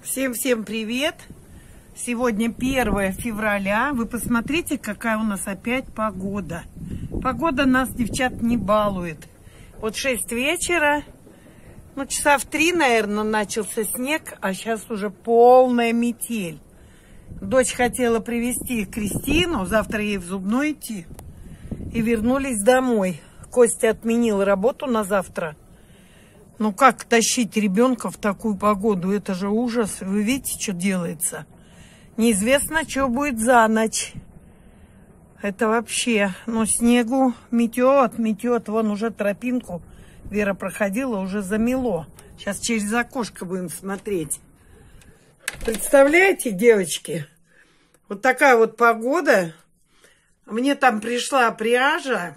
Всем привет! Сегодня 1 февраля. Вы посмотрите, какая у нас опять погода. Погода нас, девчат, не балует. Вот 6 вечера, часа в 3, наверное, начался снег, а сейчас уже полная метель. Дочь хотела привезти Кристину, завтра ей в зубной идти. И вернулись домой. Костя отменил работу на завтра. Ну как тащить ребенка в такую погоду? Это же ужас. Вы видите, что делается? Неизвестно, что будет за ночь. Это вообще. Но снегу метет. Вон уже тропинку Вера проходила, уже замело. Сейчас через окошко будем смотреть. Представляете, девочки? Вот такая вот погода. Мне там пришла пряжа.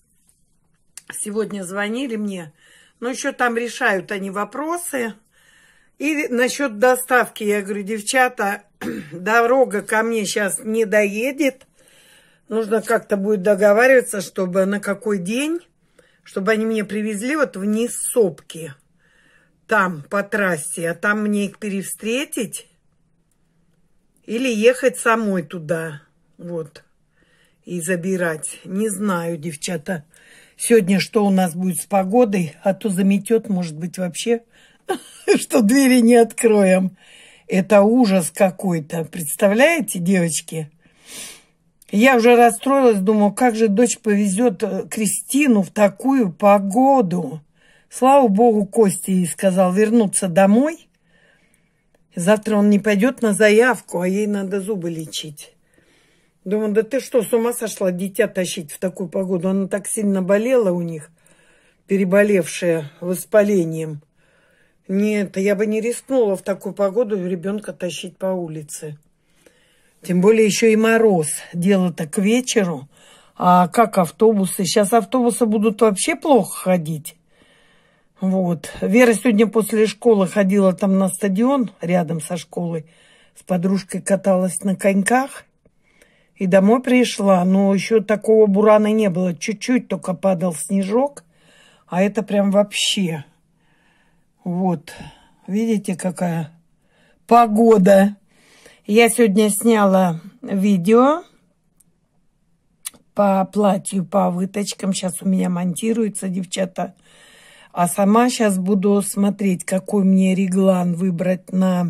Сегодня звонили мне. Но еще там решают они вопросы. И насчет доставки, я говорю, девчата, дорога ко мне сейчас не доедет. Нужно как-то будет договариваться, чтобы на какой день, чтобы они мне привезли вот вниз Сопки. Там, по трассе. А там мне их перевстретить. Или ехать самой туда. Вот. И забирать. Не знаю, девчата. Сегодня что у нас будет с погодой, а то заметет, может быть, вообще, что двери не откроем. Это ужас какой-то. Представляете, девочки? Я уже расстроилась, думаю, как же дочь повезет Кристину в такую погоду. Слава богу, Костя ей сказал вернуться домой. Завтра он не пойдет на заявку, а ей надо зубы лечить. Думаю, да ты что, с ума сошла дитя тащить в такую погоду? Она так сильно болела у них, переболевшая воспалением. Нет, я бы не рискнула в такую погоду ребенка тащить по улице. Тем более еще и мороз. Дело-то к вечеру. А как автобусы? Сейчас автобусы будут вообще плохо ходить. Вот. Вера сегодня после школы ходила там на стадион рядом со школой. С подружкой каталась на коньках. И домой пришла, но еще такого бурана не было. Чуть-чуть только падал снежок, а это прям вообще. Вот, видите, какая погода. Я сегодня сняла видео по платью, по выточкам. Сейчас у меня монтируется, девчата. А сама сейчас буду смотреть, какой мне реглан выбрать на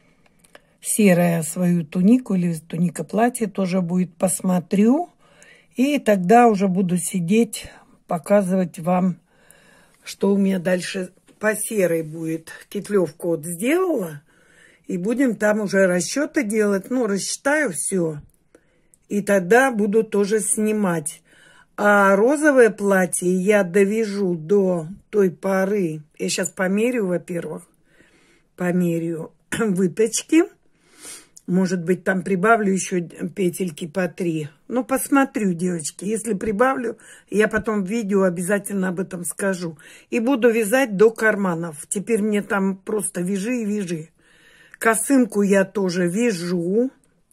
серая свою тунику или туника платье тоже будет, посмотрю. И тогда уже буду сидеть, показывать вам, что у меня дальше по серой будет. Кетлевку вот сделала. И будем там уже расчеты делать. Ну, рассчитаю все. И тогда буду тоже снимать. А розовое платье я довяжу до той поры. Я сейчас померю, во-первых. Померю выточки. Может быть, там прибавлю еще петельки по 3. Ну, посмотрю, девочки. Если прибавлю, я потом в видео обязательно об этом скажу. И буду вязать до карманов. Теперь мне там просто вяжи и вяжи. Косынку я тоже вяжу.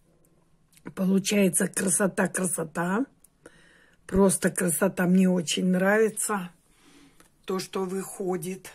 Получается красота. Просто красота. Мне очень нравится то, что выходит.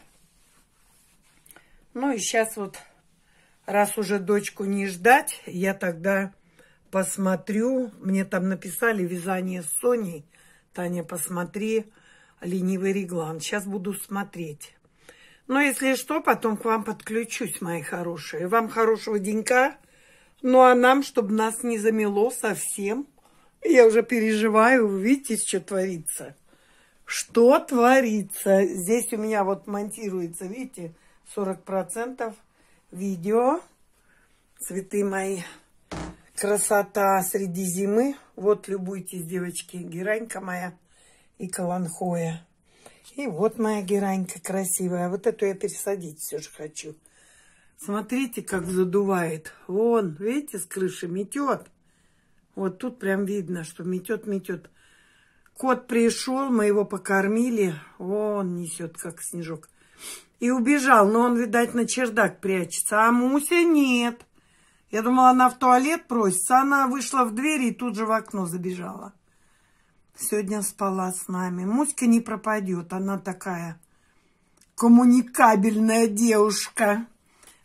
Ну, и сейчас вот... Раз уже дочку не ждать, я тогда посмотрю. Мне там написали вязание с Соней. Таня, посмотри, ленивый реглан. Сейчас буду смотреть. Но если что, потом к вам подключусь, мои хорошие. Вам хорошего денька. Ну, а нам, чтобы нас не замело совсем. Я уже переживаю. Вы видите, что творится? Что творится? Здесь у меня вот монтируется, видите, 40%. Видео, цветы мои, красота среди зимы. Вот, любуйтесь, девочки, геранька моя и каланхоя. И вот моя геранька красивая. Вот эту я пересадить все же хочу. Смотрите, как задувает. Вон, видите, с крыши метет. Вот тут прям видно, что метет. Кот пришел, мы его покормили. Вон несет, как снежок. И убежал, но он, видать, на чердак прячется. А Муся нет. Я думала, она в туалет просится. Она вышла в дверь и тут же в окно забежала. Сегодня спала с нами. Муська не пропадет. Она такая коммуникабельная девушка.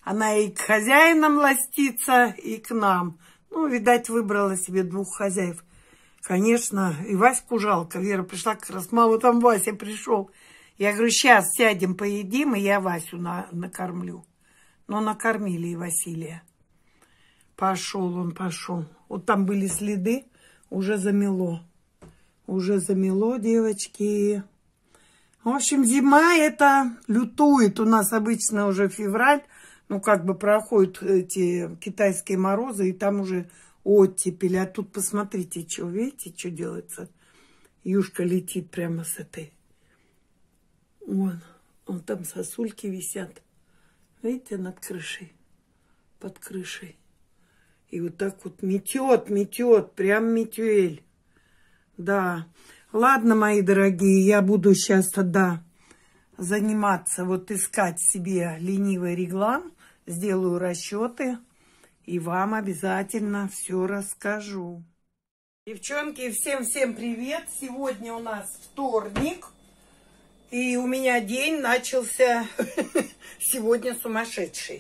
Она и к хозяинам ластится, и к нам. Ну, видать, выбрала себе двух хозяев. Конечно, и Ваську жалко. Вера пришла как раз, мама, там Вася пришел. Я говорю, сейчас сядем, поедим, и я Васю накормлю. Но накормили и Василия. Пошел он, пошел. Вот там были следы, уже замело. Уже замело, девочки. В общем, зима это лютует. У нас обычно уже февраль. Ну, как бы проходят эти китайские морозы, и там уже оттепель. А тут посмотрите, что, видите, что делается? Юшка летит прямо с этой. Вон там сосульки висят. Видите, над крышей, под крышей. И вот так вот метет, прям метель. Да. Ладно, мои дорогие, я буду сейчас тогда заниматься, вот искать себе ленивый реглан. Сделаю расчеты и вам обязательно все расскажу. Девчонки, всем привет! Сегодня у нас вторник. И у меня день начался сегодня сумасшедший.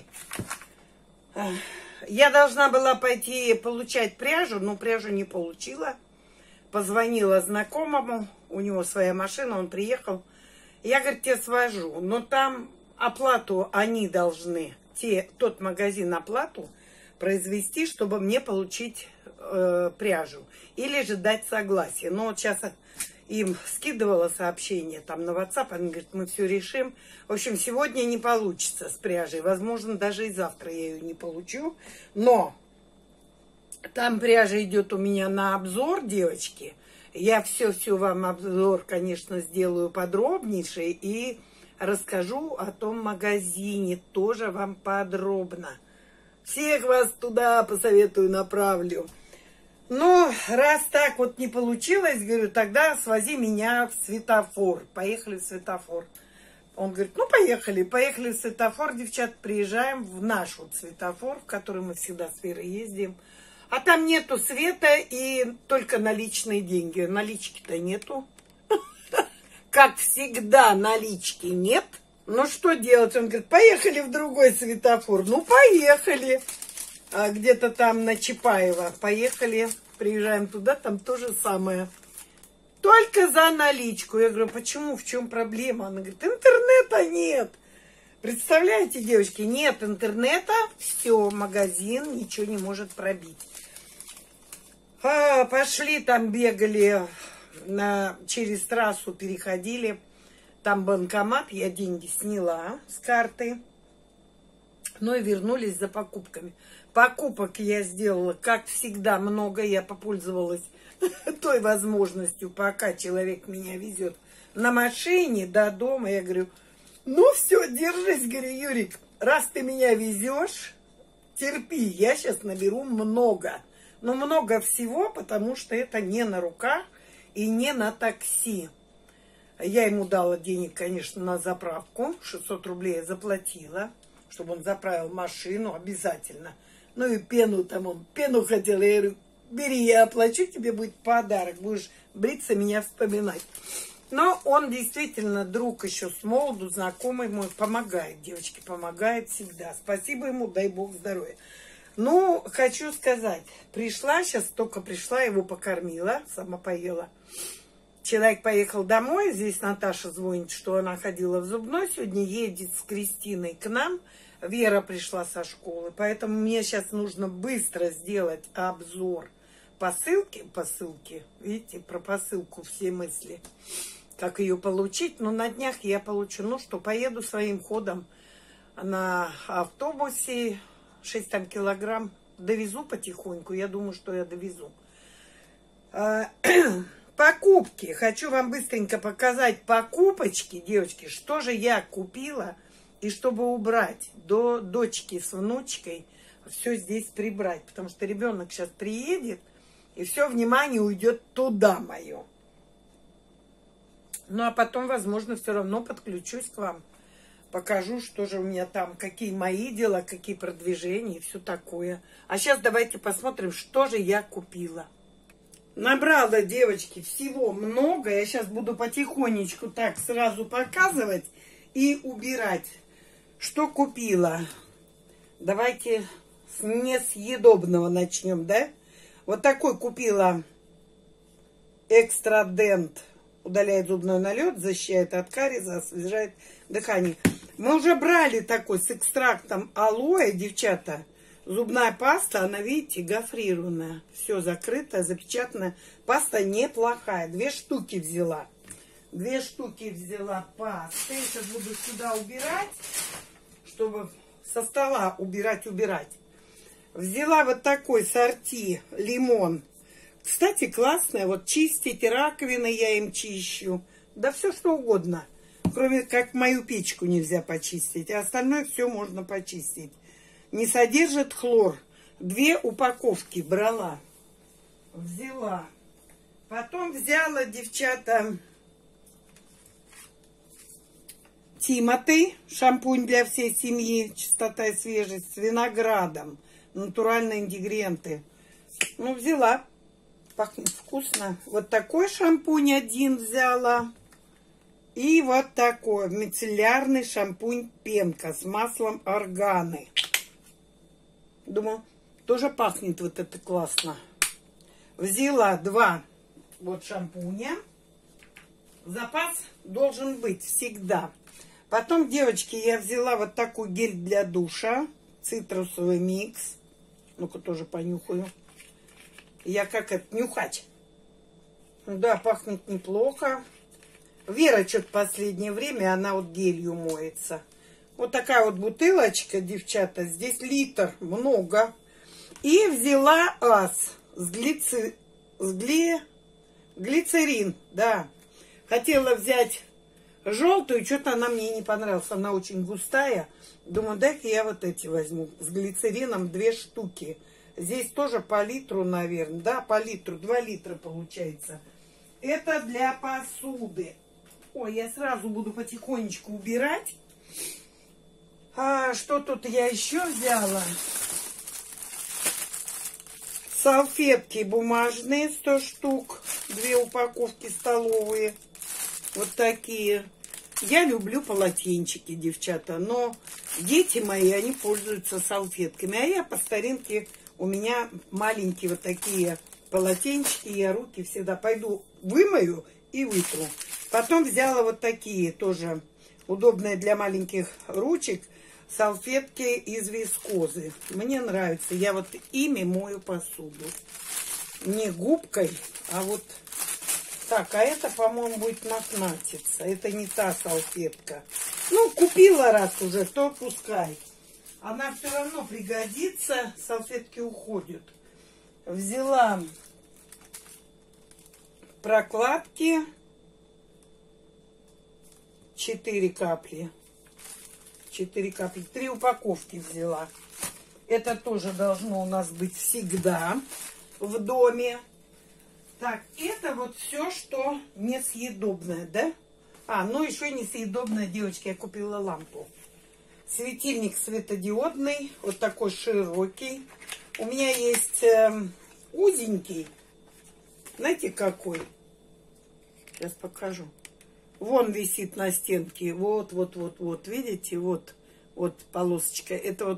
Я должна была пойти получать пряжу, но пряжу не получила. Позвонила знакомому, у него своя машина, он приехал. Я, говорит, тебе свожу, но там оплату они должны, тот магазин оплату произвести, чтобы мне получить пряжу. Или же дать согласие. Но вот сейчас им скидывала сообщение там на WhatsApp, они говорят, мы все решим. В общем, сегодня не получится с пряжей. Возможно, даже и завтра я ее не получу. Но там пряжа идет у меня на обзор, девочки. Я все вам обзор, конечно, сделаю подробнейший и расскажу о том магазине тоже вам подробно. Всех вас туда посоветую, направлю. Ну, раз так вот не получилось, говорю, тогда свози меня в светофор. Поехали в светофор. Он говорит, ну, поехали в светофор, девчат, приезжаем в наш вот светофор, в который мы всегда с Верой ездим. А там нету света и только наличные деньги. Налички-то нету. Как всегда, налички нет. Ну, что делать? Он говорит, поехали в другой светофор. Ну, поехали. Где-то там на Чапаева. Поехали, приезжаем туда, там то же самое. Только за наличку. Я говорю, почему? В чем проблема? Она говорит, интернета нет. Представляете, девочки, нет интернета, все, магазин ничего не может пробить. Пошли, там бегали, через трассу переходили. Там банкомат, я деньги сняла с карты. Ну и вернулись за покупками. Покупок я сделала, как всегда, много. Я попользовалась той возможностью, пока человек меня везет на машине до дома. Я говорю, ну все, держись, говорю, Юрик, раз ты меня везешь, терпи, я сейчас наберу много. Но много всего, потому что это не на руках и не на такси. Я ему дала денег, конечно, на заправку. 600 рублей я заплатила, чтобы он заправил машину обязательно. Ну и пену там он, пену хотел. Я говорю, бери, я оплачу, тебе будет подарок. Будешь бриться, меня вспоминать. Но он действительно друг еще с молоду, знакомый мой, помогает, девочки, помогает всегда. Спасибо ему, дай бог здоровья. Ну, хочу сказать, сейчас только пришла, его покормила, сама поела. Человек поехал домой, здесь Наташа звонит, что она ходила в зубной, сегодня едет с Кристиной к нам. Вера пришла со школы, поэтому мне сейчас нужно быстро сделать обзор посылки, видите, про посылку все мысли, как ее получить. Но на днях я получу, ну что, поеду своим ходом на автобусе, 6 там килограмм, довезу потихоньку, я думаю, что я довезу. Покупки. Хочу вам быстренько показать покупочки, девочки, что же я купила. И чтобы убрать до дочки с внучкой, все здесь прибрать. Потому что ребенок сейчас приедет, и все внимание уйдет туда мое. Ну, а потом, возможно, все равно подключусь к вам. Покажу, что же у меня там, какие мои дела, какие продвижения и все такое. А сейчас давайте посмотрим, что же я купила. Набрала, девочки, всего много. Я сейчас буду потихонечку так сразу показывать и убирать. Что купила? Давайте с несъедобного начнем, да? Вот такой купила Экстрадент. Удаляет зубной налет, защищает от кариеса, освежает дыхание. Мы уже брали такой с экстрактом алоэ, девчата. Зубная паста, она, видите, гофрированная. Все закрыто, запечатано. Паста неплохая. 2 штуки взяла. 2 штуки взяла пасты. Сейчас буду сюда убирать, чтобы со стола убирать. Взяла вот такой сорти лимон. Кстати, классная. Вот чистить раковины я им чищу. Да все что угодно. Кроме как мою печку нельзя почистить. А остальное все можно почистить. Не содержит хлор. 2 упаковки брала. Взяла. Потом взяла, девчата, Тимати. Шампунь для всей семьи. Чистота и свежесть. С виноградом. Натуральные ингредиенты. Ну, взяла. Пахнет вкусно. Вот такой шампунь один взяла. И вот такой мицеллярный шампунь пенка с маслом органы. Думаю, тоже пахнет вот это классно. Взяла 2 вот шампуня. Запас должен быть всегда. Потом, девочки, я взяла вот такой гель для душа. Цитрусовый микс. Ну-ка тоже понюхаю. Я как это, нюхач. Да, пахнет неплохо. Вера что-то в последнее время, она вот гелью моется. Вот такая вот бутылочка, девчата. Здесь литр, много. И взяла ас с глицерин, да. Хотела взять желтую, что-то она мне не понравилась. Она очень густая. Думаю, дай-ка я вот эти возьму. С глицерином 2 штуки. Здесь тоже по литру, наверное. Да, по литру. 2 литра получается. Это для посуды. Ой, я сразу буду потихонечку убирать. А что тут я еще взяла? Салфетки бумажные, 100 штук. 2 упаковки столовые. Вот такие. Я люблю полотенчики, девчата. Но дети мои, они пользуются салфетками. А я по старинке, у меня маленькие вот такие полотенчики. Я руки всегда пойду вымою и вытру. Потом взяла вот такие тоже удобные для маленьких ручек. Салфетки из вискозы. Мне нравится. Я вот ими мою посуду. Не губкой, а вот так. А это, по-моему, будет накнатиться. Это не та салфетка. Ну, купила раз уже, то пускай. Она все равно пригодится. Салфетки уходят. Взяла прокладки. 4 капли. 4 капли. 3 упаковки взяла. Это тоже должно у нас быть всегда в доме. Так, это вот все, что несъедобное, да? А, ну еще несъедобное, девочки, я купила лампу. Светильник светодиодный, вот такой широкий. У меня есть узенький. Знаете, какой? Сейчас покажу. Вон висит на стенке. Вот. Видите? Вот полосочка. Это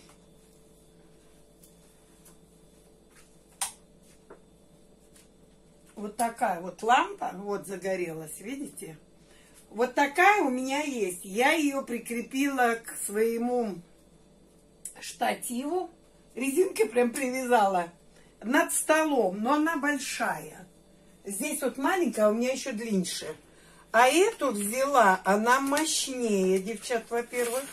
вот такая вот лампа. Вот загорелась. Видите? Вот такая у меня есть. Я ее прикрепила к своему штативу. Резинкой прям привязала над столом. Но она большая. Здесь вот маленькая, а у меня еще длиннее. А эту взяла, она мощнее, девчат, во-первых.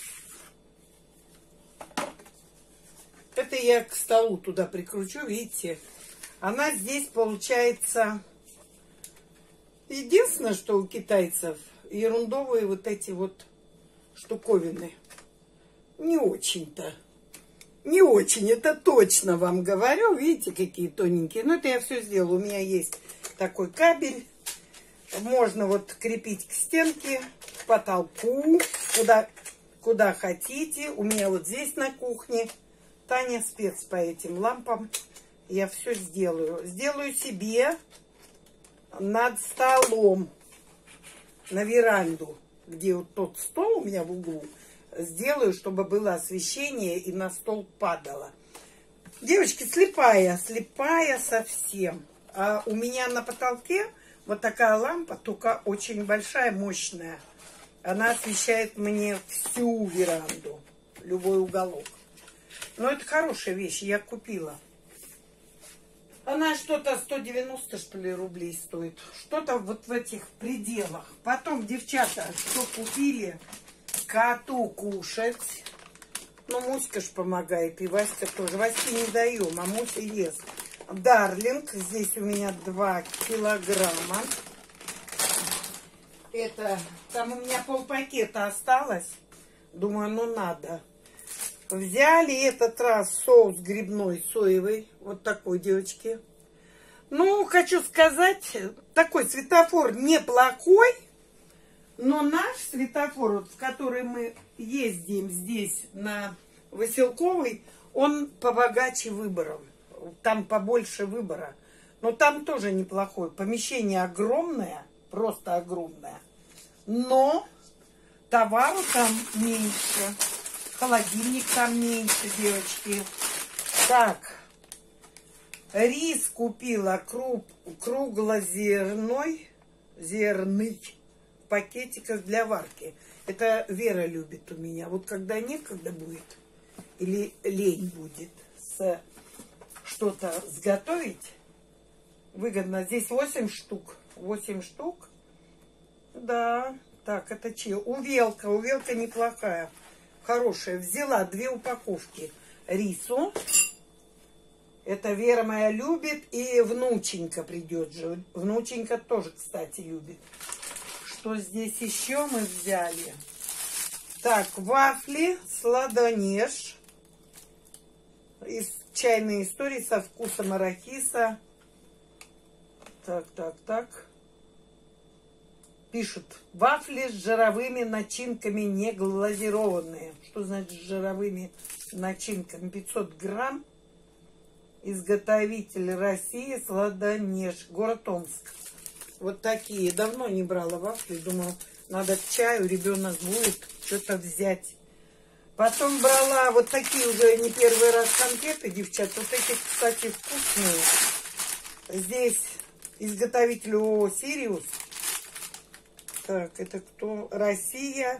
Это я к столу туда прикручу, видите. Она здесь получается... Единственное, что у китайцев ерундовые вот эти вот штуковины. Не очень-то. Не очень, это точно вам говорю. Видите, какие тоненькие. Но это я все сделала. У меня есть такой кабель. Можно вот крепить к стенке, к потолку, куда хотите. У меня вот здесь на кухне. Таня спец по этим лампам. Я все сделаю. Сделаю себе над столом, на веранду, где вот тот стол у меня в углу. сделаю, чтобы было освещение и на стол падало. Девочки, слепая совсем. А у меня на потолке вот такая лампа, только очень большая, мощная. Она освещает мне всю веранду, любой уголок. Но это хорошая вещь, я купила. Она что-то 190, что ли, рублей стоит. Что-то вот в этих пределах. Потом, девчата, что купили, коту кушать. Ну, Муська ж помогает, и Васька тоже. Ваське не даем, а Муся ест. Дарлинг, здесь у меня 2 килограмма. Это, там у меня полпакета осталось. Думаю, ну надо. Взяли этот раз соус грибной, соевый. Вот такой, девочки. Ну, хочу сказать, такой светофор неплохой. Но наш светофор, вот, в который мы ездим здесь, на Василковой, он побогаче выбором. Там побольше выбора. Но там тоже неплохой. Помещение огромное, просто огромное. Но товару там меньше. Холодильник там меньше, девочки. Так. Рис купила круглозерный в пакетиках для варки. Это Вера любит у меня. Вот когда некогда будет, или лень будет что-то сготовить, выгодно. Здесь 8 штук. 8 штук. Да. Так, это чье? Увелка. Увелка неплохая. Хорошая. Взяла 2 упаковки рису. Это Вера моя любит. И внученька придет же. Внученька тоже, кстати, любит. Что здесь еще мы взяли? Так, вафли, сладонеж. Из чайной истории со вкусом арахиса. Так. Пишут, вафли с жировыми начинками, не глазированные. Что значит с жировыми начинками? 500 грамм. Изготовитель России, Сладонеж, город Омск. Вот такие. Давно не брала вафли. Думала, надо к чаю, ребенок будет что-то взять. Потом брала вот такие уже не первый раз конфеты, девчат. Вот эти, кстати, вкусные. Здесь изготовитель ООО «Сириус». Так, это кто? Россия.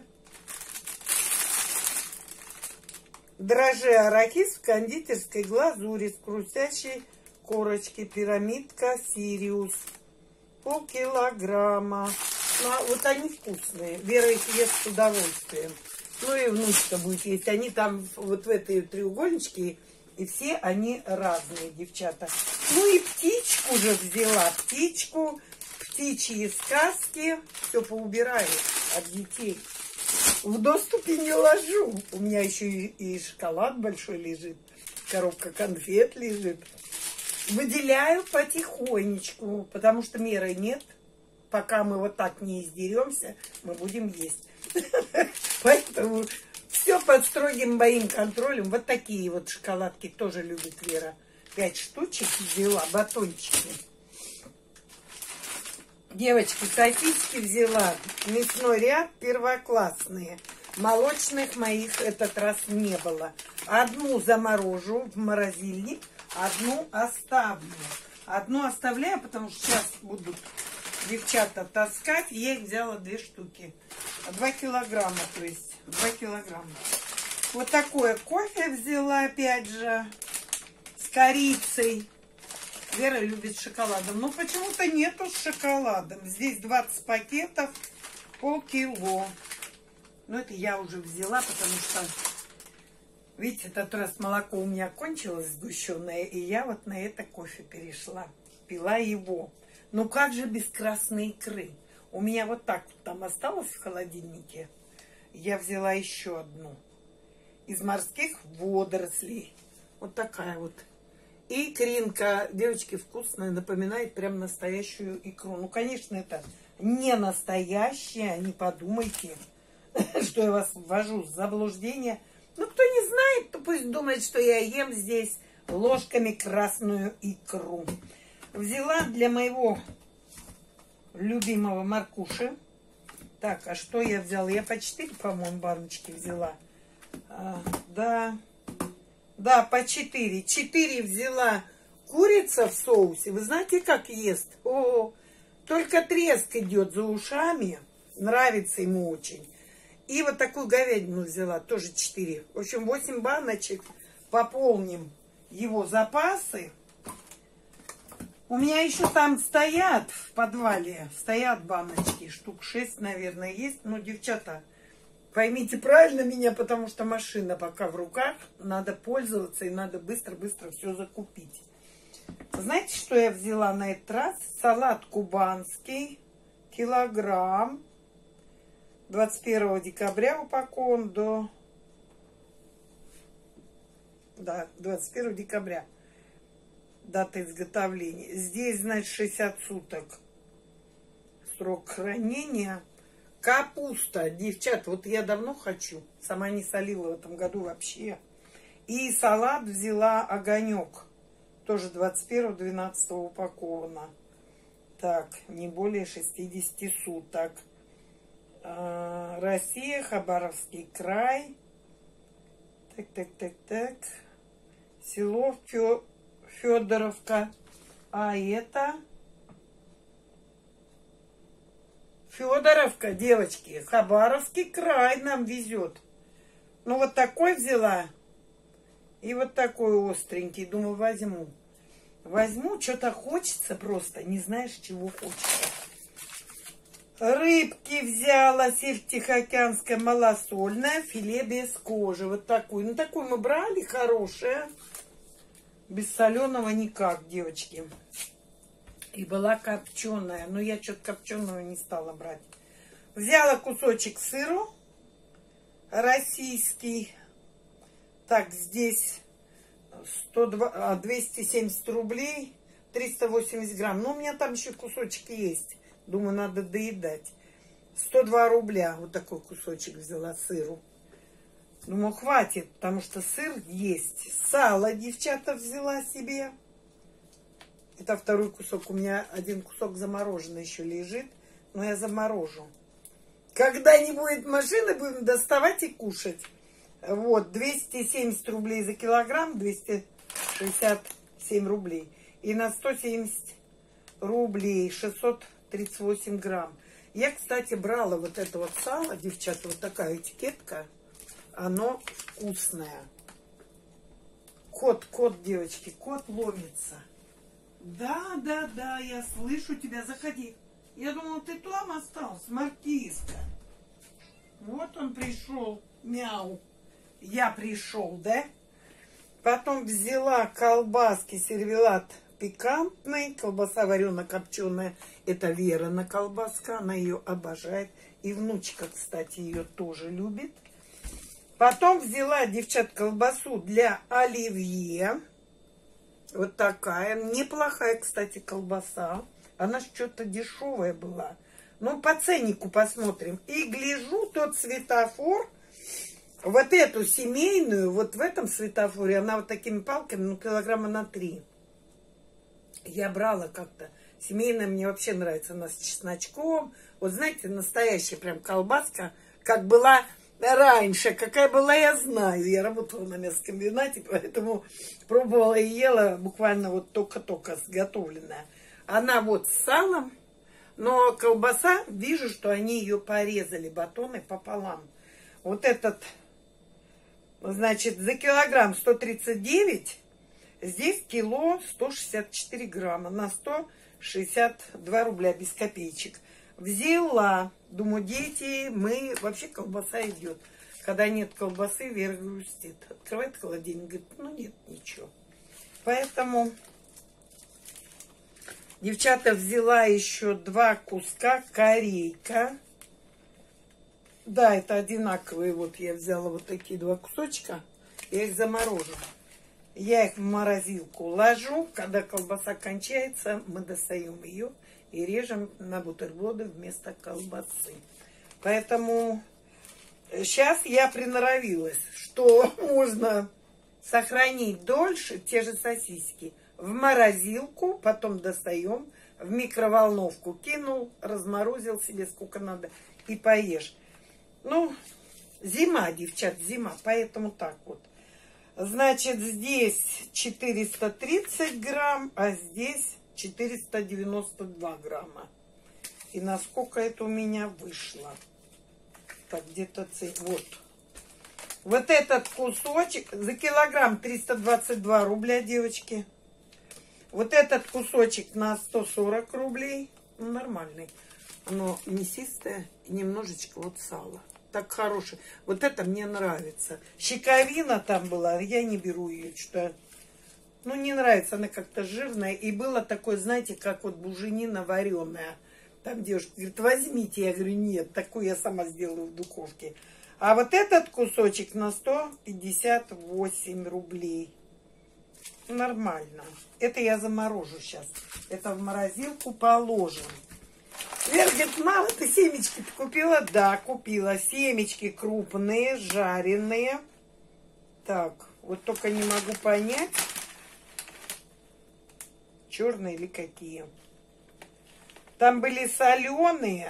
Дрожжи арахис в кондитерской глазури с хрустящей корочки. Пирамидка «Сириус». Полкилограмма. Ну, вот они вкусные. Вера их ест с удовольствием. Ну и внучка будет есть. Они там вот в этой треугольничке. И все они разные, девчата. Ну и птичку же взяла. Птичку. Птичьи сказки. Все поубираю от детей. В доступе не ложу. У меня еще и шоколад большой лежит. Коробка конфет лежит. Выделяю потихонечку, потому что меры нет. Пока мы вот так не издеремся, мы будем есть. Поэтому все под строгим моим контролем. Вот такие вот шоколадки тоже любит Вера. 5 штучек взяла, батончики. Девочки, сосиски взяла. Мясной ряд первоклассные. Молочных моих этот раз не было. Одну заморожу в морозильник, одну оставлю. Одну оставляю, потому что сейчас будут девчата таскать. Я их взяла 2 штуки. 2 килограмма, то есть 2 килограмма. Вот такое кофе взяла, опять же, с корицей. Вера любит с шоколадом. Но почему-то нету с шоколадом. Здесь 20 пакетов, полкило. Но это я уже взяла, потому что, видите, этот раз молоко у меня кончилось сгущенное, и я вот на это кофе перешла. Пила его. Ну как же без красной икры? У меня вот так вот там осталось в холодильнике. Я взяла еще одну. Из морских водорослей. Вот такая вот. И икринка, девочки, вкусная, напоминает прям настоящую икру. Ну, конечно, это не настоящая, не подумайте, что я вас ввожу в заблуждение. Ну, кто не знает, то пусть думает, что я ем здесь ложками красную икру. Взяла для моего любимого Маркуши. Так, а что я взяла? Я по 4, по-моему, баночки взяла. Да, да, по 4. 4 взяла курица в соусе. Вы знаете, как ест? О, только треск идет за ушами. Нравится ему очень. И вот такую говядину взяла, тоже 4. В общем, 8 баночек. Пополним его запасы. У меня еще там стоят в подвале, стоят баночки, штук 6, наверное, есть. Но, девчата, поймите правильно меня, потому что машина пока в руках. Надо пользоваться и надо быстро-быстро все закупить. Знаете, что я взяла на этот раз? Салат кубанский, килограмм. 21 декабря упакован до... Да, 21 декабря. Дата изготовления. Здесь, значит, 60 суток срок хранения. Капуста, девчат, вот я давно хочу. Сама не солила в этом году вообще. И салат взяла огонек. Тоже 21-12 упаковано. Так, не более 60 суток. Россия, Хабаровский край. Так. Село Федоровка. А это Федоровка, девочки. Хабаровский край нам везет. Ну, вот такой взяла. И вот такой остренький. Думаю, возьму. Возьму, что-то хочется просто. Не знаешь, чего хочется. Рыбки взяла, сельдь тихоокеанская малосольная, филе без кожи. Вот такую. Ну, такую мы брали, хорошая. Без соленого никак, девочки. И была копченая. Но я что-то копченого не стала брать. Взяла кусочек сыру. Российский. Так, здесь 270 рублей. 380 грамм. Ну, у меня там еще кусочек есть. Думаю, надо доедать. 102 рубля. Вот такой кусочек взяла сыру. Думаю, хватит, потому что сыр есть. Сало, девчата, взяла себе. Это второй кусок. У меня один кусок замороженный еще лежит. Но я заморожу. Когда не будет машины, будем доставать и кушать. Вот, 270 рублей за килограмм. 267 рублей. И на 170 рублей 638 грамм. Я, кстати, брала вот это вот сало, девчата, вот такая этикетка. Оно вкусное. Кот, девочки, кот ломится. Да, я слышу тебя, заходи. Я думала, ты там остался, маркизка. Вот он пришел, мяу. Я пришел, да? Потом взяла колбаски, сервелат пикантный, колбаса варено-копченая. Это Верина колбаска, она ее обожает. И внучка, кстати, ее тоже любит. Потом взяла, девчат, колбасу для оливье. Вот такая. Неплохая, кстати, колбаса. Она что-то дешевая была. Ну, по ценнику посмотрим. И гляжу, тот светофор, вот эту семейную, вот в этом светофоре, она вот такими палками, ну, килограмма на 3. Я брала как-то. Семейная мне вообще нравится. Она с чесночком. Вот знаете, настоящая прям колбаска, как была раньше. Какая была, я знаю. Я работала на мясокомбинате, поэтому пробовала и ела буквально вот только-только сготовленная. Она вот с салом, но колбаса, вижу, что они ее порезали батоны пополам. Вот этот, значит, за килограмм 139, здесь кило 164 грамма на 162 рубля без копеечек. Взяла, думаю, дети, мы, вообще колбаса идет. Когда нет колбасы, Вера грустит. Открывает холодильник, говорит, ну нет, ничего. Поэтому, девчата, взяла еще 2 куска корейка. Да, это одинаковые, вот я взяла вот такие 2 кусочка. Я их заморожу. Я их в морозилку ложу. Когда колбаса кончается, мы достаем ее и режем на бутерброды вместо колбасы. Поэтому сейчас я приноровилась, что можно сохранить дольше те же сосиски в морозилку, потом достаем, в микроволновку кинул, разморозил себе сколько надо и поешь. Ну, Зима, девчат, зима, поэтому так вот. Значит, здесь 430 грамм, а здесь 492 грамма. И насколько это у меня вышло? Так, где-то вот. Вот этот кусочек за килограмм 322 рубля, девочки. Вот этот кусочек на 140 рублей. Ну, нормальный. Оно мясистое и немножечко вот сала. Так хорошее. Вот это мне нравится. Щековина там была, я не беру ее, что... Ну, не нравится, она как-то жирная. И было такое, знаете, как вот буженина вареная. Там девушка говорит, возьмите. Я говорю, нет, такую я сама сделаю в духовке. А вот этот кусочек на 158 рублей. Нормально. Это я заморожу сейчас. Это в морозилку положим. Вера говорит, мама, ты семечки-то купила? Да, купила. Семечки крупные, жареные. Так, вот только не могу понять, черные или какие. Там были соленые.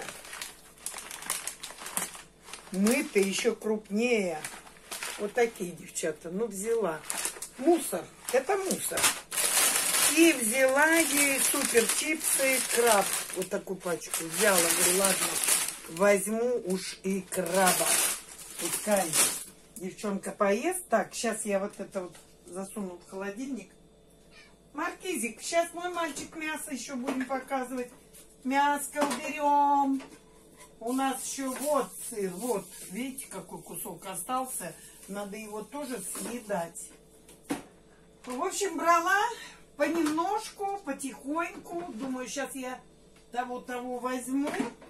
Мытые, еще крупнее. Вот такие, девчата. Ну, взяла. Мусор. Это мусор. И взяла ей супер чипсы, краб. Вот такую пачку взяла. Говорю, ладно, возьму уж и краба. Пускай девчонка поест. Так, сейчас я вот это вот засуну в холодильник. Маркизик, сейчас мой мальчик мясо еще будем показывать. Мяско уберем. У нас еще вот сыр. Вот, видите, какой кусок остался. Надо его тоже съедать. В общем, брала понемножку, потихоньку. Думаю, сейчас я того возьму.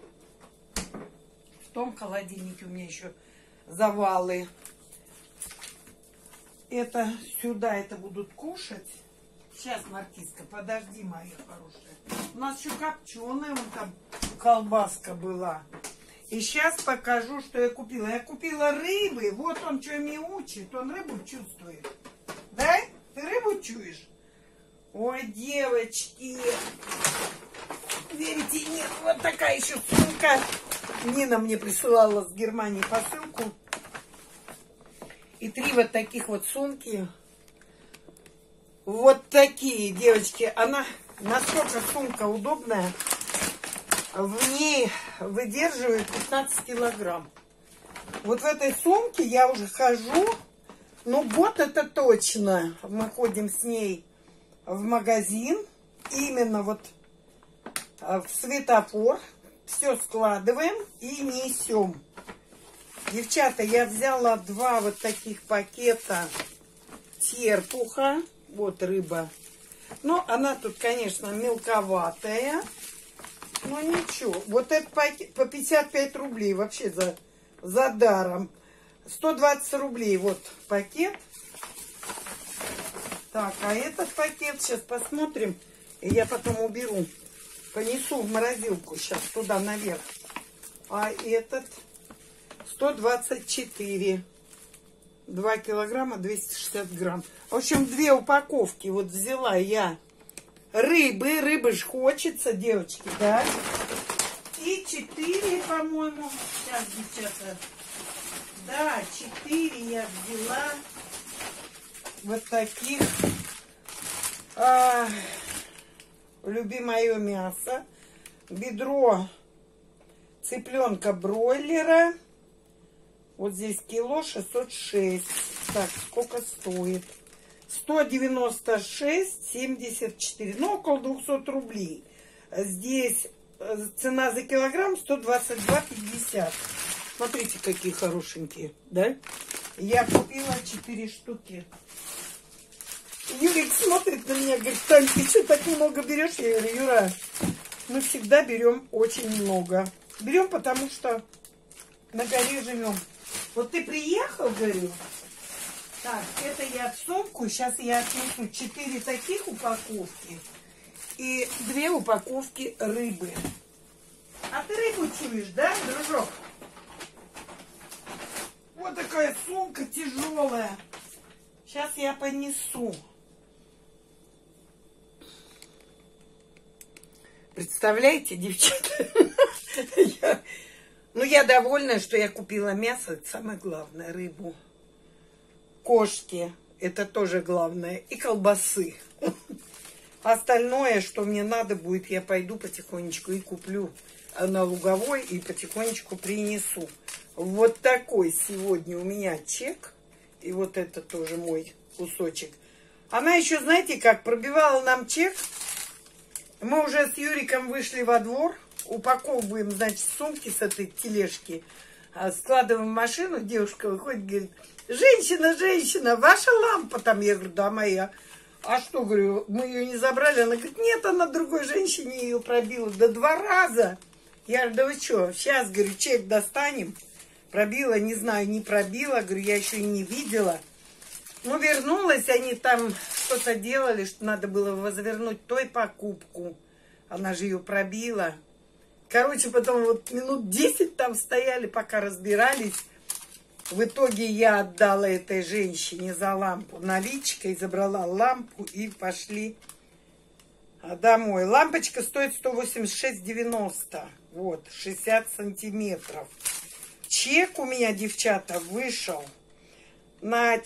В том холодильнике у меня еще завалы. Это сюда это будут кушать. Сейчас, Маркизка, подожди, моя хорошая. У нас еще копченая вон там колбаска была. И сейчас покажу, что я купила. Я купила рыбы. Вот он что мяучит. Он рыбу чувствует. Да? Ты рыбу чуешь? Ой, девочки. Верите, нет. Вот такая еще сумка. Нина мне присылала с Германии посылку. И 3 вот таких вот сумки. Вот такие, девочки. Она насколько сумка удобная. В ней выдерживает 15 килограмм. Вот в этой сумке я уже хожу. Ну, год это точно. Мы ходим с ней в магазин. Именно вот в светофор. Все складываем и несем. Девчата, я взяла 2 вот таких пакета терпуха. Вот рыба. Но она тут, конечно, мелковатая. Но ничего. Вот этот пакет по 55 рублей вообще за даром. 120 рублей вот пакет. Так, а этот пакет сейчас посмотрим. И я потом уберу. Понесу в морозилку сейчас туда наверх. А этот 124. 2 килограмма 260 грамм. В общем, 2 упаковки вот взяла я. Рыбы. Рыбы ж хочется, девочки, да? И 4, по-моему. Сейчас, девчата. Да, 4 я взяла. Вот таких. Любимое мясо. Бедро цыпленка бройлера. Вот здесь кило 606. Так, сколько стоит? 196,74. Ну, около 200 рублей. Здесь цена за килограмм 122,50. Смотрите, какие хорошенькие, да? Я купила 4 штуки. Юрик смотрит на меня, говорит, Тань, ты что так много берешь? Я говорю, Юра, мы всегда берем очень много. Берем, потому что на горе живем. Вот ты приехал, говорю. Так, это я в сумку. Сейчас я отнесу 4 таких упаковки и 2 упаковки рыбы. А ты рыбу чуешь, да, дружок? Вот такая сумка тяжелая. Сейчас я понесу. Представляете, девчата? Ну, я довольна, что я купила мясо, это самое главное, рыбу. Кошки, это тоже главное, и колбасы. Остальное, что мне надо будет, я пойду потихонечку и куплю на Луговой и потихонечку принесу. Вот такой сегодня у меня чек. И вот это тоже мой кусочек. Она еще, знаете, как пробивала нам чек. Мы уже с Юриком вышли во двор. Упаковываем, значит, сумки с этой тележки. Складываем в машину. Девушка выходит, говорит: женщина, женщина, ваша лампа там. Я говорю: да, моя. А что, говорю, мы ее не забрали? Она говорит: нет, она другой женщине ее пробила. Да 2 раза. Я говорю: да вы что, сейчас, говорю, чек достанем. Пробила, не знаю, не пробила. Говорю, я еще и не видела. Ну, вернулась, они там что-то делали, что надо было возвернуть той покупку. Она же ее пробила. Короче, потом вот минут 10 там стояли, пока разбирались. В итоге я отдала этой женщине за лампу наличкой, забрала лампу и пошли домой. Лампочка стоит 186,90. Вот, 60 сантиметров. Чек у меня, девчата, вышел на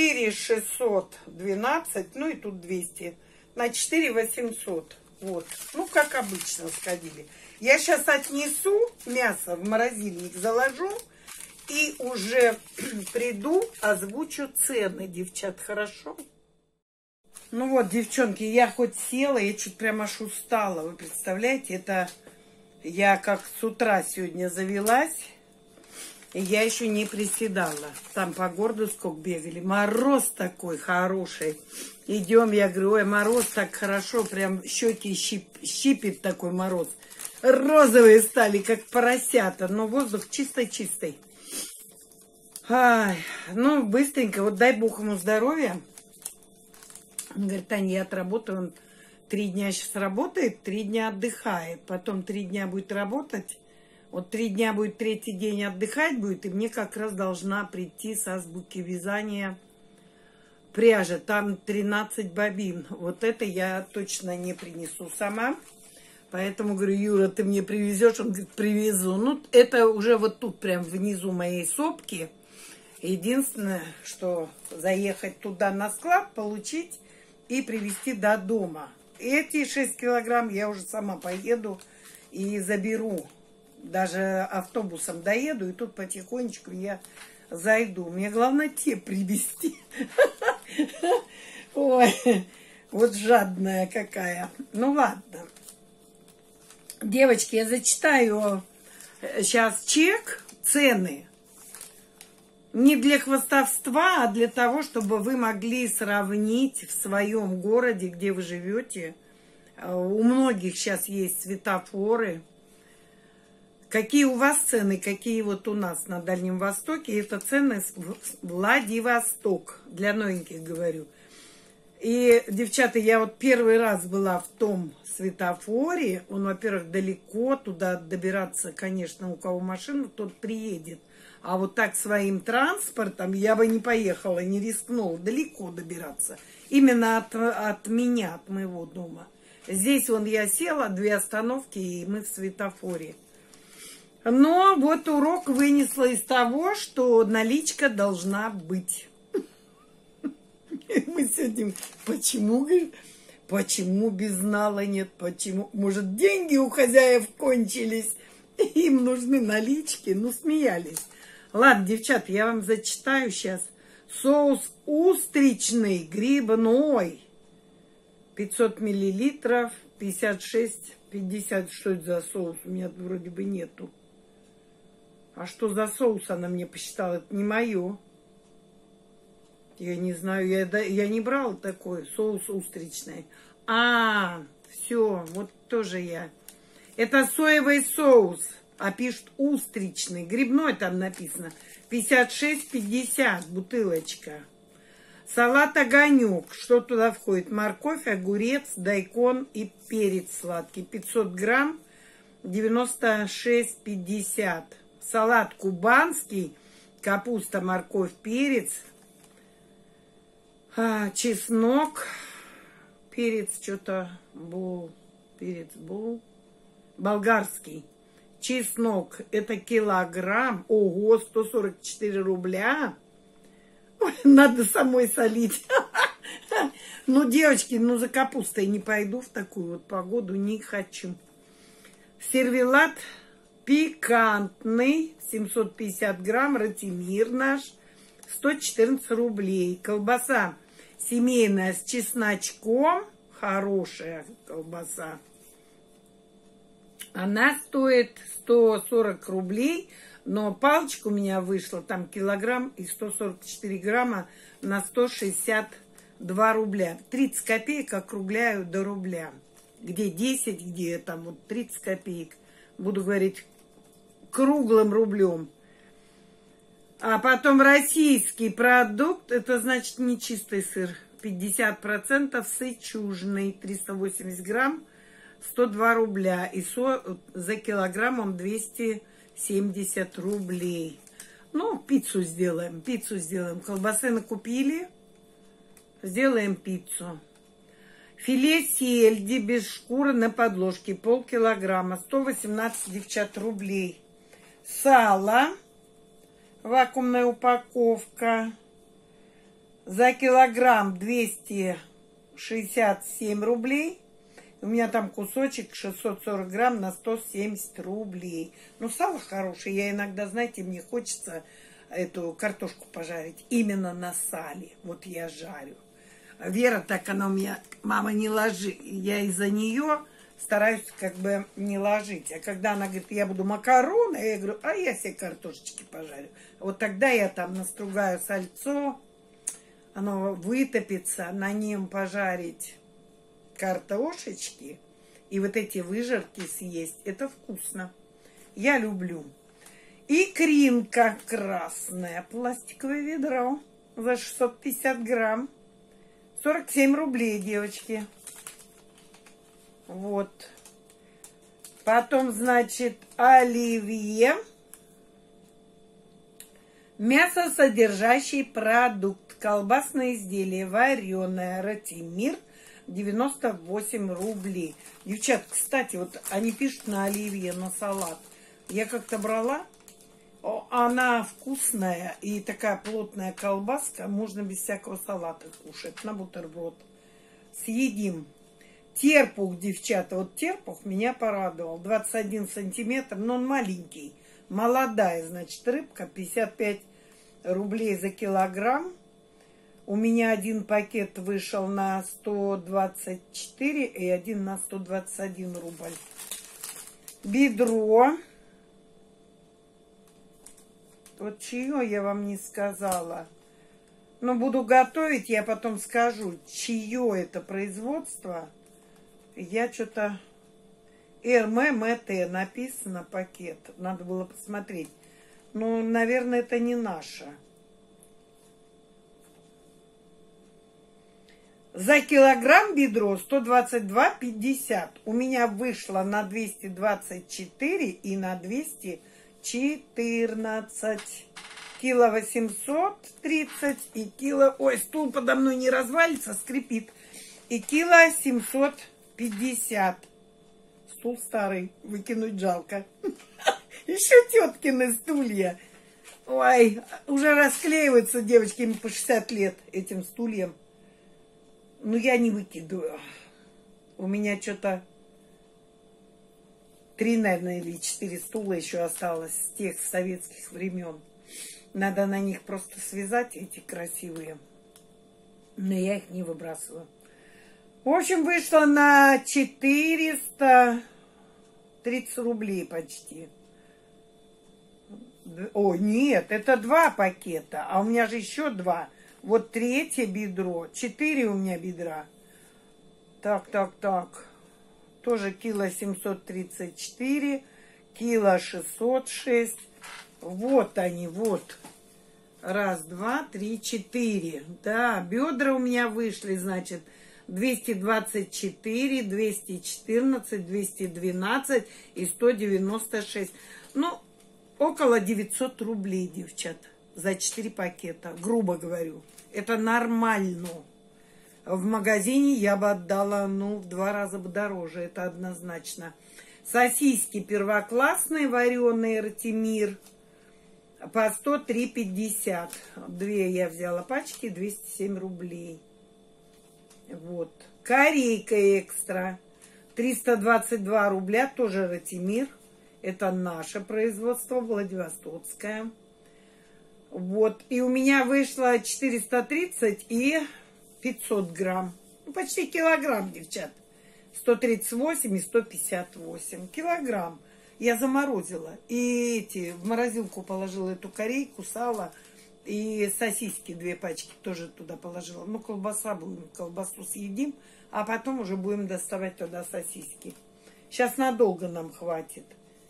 4,612, ну и тут 200, на 4,800. Вот, ну как обычно сходили. Я сейчас отнесу мясо в морозильник, заложу. И уже приду, озвучу цены, девчат, хорошо? Ну вот, девчонки, я хоть села, я чуть прям аж устала. Вы представляете, это я как с утра сегодня завелась, и я еще не приседала. Там по городу сколько бегали. Мороз такой хороший. Идем, я говорю: ой, мороз так хорошо, прям щеки щипит такой мороз. Розовые стали, как поросята, но воздух чистой-чистой. Ай, ну, быстренько, вот дай Бог ему здоровья. Он говорит: Таня, я отработаю. Он 3 дня сейчас работает, 3 дня отдыхает. Потом 3 дня будет работать. Вот 3 дня будет, 3-й день отдыхать будет. И мне как раз должна прийти с азбуки вязания пряжи. Там 13 бобин. Вот это я точно не принесу сама. Поэтому говорю: Юра, ты мне привезешь? Он говорит: привезу. Ну, это уже вот тут прям внизу моей сопки. Единственное, что заехать туда на склад, получить и привезти до дома. Эти 6 килограмм я уже сама поеду и заберу. Даже автобусом доеду, и тут потихонечку я зайду. Мне главное те привезти. Ой, вот жадная какая. Ну ладно. Девочки, я зачитаю сейчас чек, цены. Не для хвастовства, а для того, чтобы вы могли сравнить в своем городе, где вы живете. У многих сейчас есть светофоры. Какие у вас цены, какие вот у нас на Дальнем Востоке. Это цены Владивосток. Для новеньких говорю. И, девчата, я вот первый раз была в том светофоре. Он, во-первых, далеко. Туда добираться, конечно, у кого машина, тот приедет. А вот так своим транспортом я бы не поехала, не рискнула далеко добираться. Именно от меня, от моего дома. Здесь вон я села, 2 остановки, и мы в светофоре. Но вот урок вынесла из того, что наличка должна быть. Мы сегодня: почему, говорит, почему безнала нет, почему? Может, деньги у хозяев кончились, им нужны налички? Ну, смеялись. Ладно, девчат, я вам зачитаю сейчас. Соус устричный, грибной. 500 миллилитров, 56,50. Что это за соус? У меня вроде бы нету. А что за соус она мне посчитала? Это не мое. Я не знаю, я не брала такой соус устричный. А, все, вот тоже я. Это соевый соус. А пишут устричный. Грибной там написано. 56,50 бутылочка. Салат огонек. Что туда входит? Морковь, огурец, дайкон и перец сладкий. 500 грамм. 96,50. Салат кубанский. Капуста, морковь, перец. Чеснок. Перец что-то был. Перец был. Болгарский. Чеснок, это килограмм. Ого, 144 рубля. Ой, надо самой солить. Ну, девочки, ну за капустой не пойду в такую вот погоду, не хочу. Сервелат пикантный, 750 грамм, Ратимир наш, 114 рублей. Колбаса семейная с чесночком, хорошая колбаса. Она стоит 140 рублей, но палочка у меня вышла, там килограмм и 144 грамма на 162 рубля. 30 копеек округляю до рубля. Где 10, где там вот 30 копеек. Буду говорить круглым рублем. А потом российский продукт, это значит не чистый сыр. 50% сычужный, 380 грамм, 102 рубля. И за килограмм он 270 рублей. Ну, пиццу сделаем. Колбасы накупили. Сделаем пиццу. Филе сельди без шкуры на подложке. Полкилограмма. 118, девчат, рублей. Сало. Вакуумная упаковка. За килограмм 267 рублей. У меня там кусочек 640 грамм на 170 рублей. Ну, сало хорошее. Я иногда, знаете, мне хочется эту картошку пожарить именно на сале. Вот я жарю. Вера так, она у меня, мама, не ложи. Я из-за нее стараюсь как бы не ложить. А когда она говорит, я буду макароны, я говорю, а я себе картошечки пожарю. Вот тогда я там настругаю сальцо, оно вытопится, на нем пожарить картошечки и вот эти выжарки съесть. Это вкусно. Я люблю. Икринка красная, пластиковое ведро за 650 грамм. 47 рублей, девочки. Вот. Потом, значит, оливье. Мясосодержащий продукт. Колбасное изделие вареное. Ратимир. 98 рублей. Девчат, кстати, вот они пишут на оливье, на салат. Я как-то брала. Она вкусная и такая плотная колбаска. Можно без всякого салата кушать. На бутерброд. Съедим. Терпух, девчата. Вот терпух меня порадовал. 21 сантиметр, но он маленький. Молодая, значит, рыбка. 55 рублей за килограмм. У меня один пакет вышел на 124 и один на 121 рубль. Бедро. Вот чье я вам не сказала. Но буду готовить, я потом скажу, чье это производство. Я что-то... РММТ написано, пакет. Надо было посмотреть. Ну, наверное, это не наше. За килограмм бедро 122,50. У меня вышло на 224 и на 214. Кило 830 и кило... Ой, стул подо мной не развалится, скрипит. И кило 750. Стул старый, выкинуть жалко. Еще теткины стулья. Ой, уже расклеиваются девочки, им по 60 лет этим стульям. Ну, я не выкидываю. У меня что-то 3, наверное, или 4 стула еще осталось с тех советских времен. Надо на них просто связать эти красивые. Но я их не выбрасываю. В общем, вышло на 430 рублей почти. О, нет, это 2 пакета. А у меня же еще 2. Вот 3 бедро. 4 у меня бедра. Так. Тоже кило 734. Кило 606. Вот они, вот. 1, 2, 3, 4. Да, бедра у меня вышли, значит, 224, 214, 212 и 196. Ну, около 900 рублей, девчат, за 4 пакета. Грубо говорю. Это нормально. В магазине я бы отдала, ну, в 2 раза бы дороже. Это однозначно. Сосиски первоклассные, вареные, Ратимир, по 103,50. Две я взяла пачки, 207 рублей. Вот. Корейка экстра, 322 рубля, тоже Ратимир. Это наше производство, Владивостокское. Вот. И у меня вышло 430 и 500 грамм. Ну, почти килограмм, девчат. 138 и 158 килограмм. Я заморозила. И в морозилку положила эту корейку, сало и сосиски 2 пачки тоже туда положила. Ну, колбасу съедим, а потом уже будем доставать туда сосиски. Сейчас надолго нам хватит.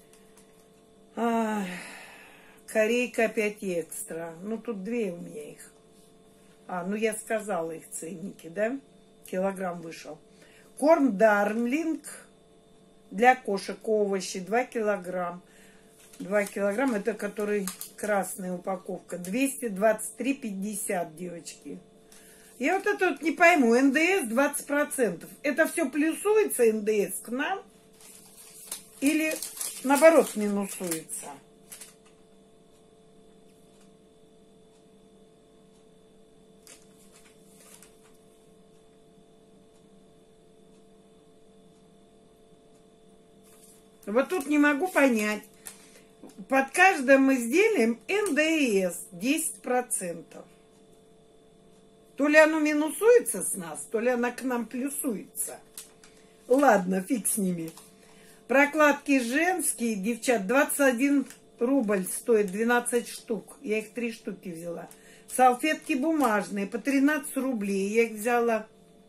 Корейка опять экстра. Ну, тут 2 у меня их. Ну я сказала их ценники, да? Килограмм вышел. Корм Дарлинг для кошек, овощи, 2 килограмм. 2 килограмма, это который красная упаковка. 223,50, девочки. Я вот это вот не пойму. НДС 20%. Это все плюсуется, НДС, к нам? Или наоборот минусуется? Вот тут не могу понять. Под каждым изделием НДС 10%. То ли оно минусуется с нас, то ли оно к нам плюсуется. Ладно, фиг с ними. Прокладки женские, девчат, 21 рубль стоит 12 штук. Я их 3 штуки взяла. Салфетки бумажные по 13 рублей. Я их взяла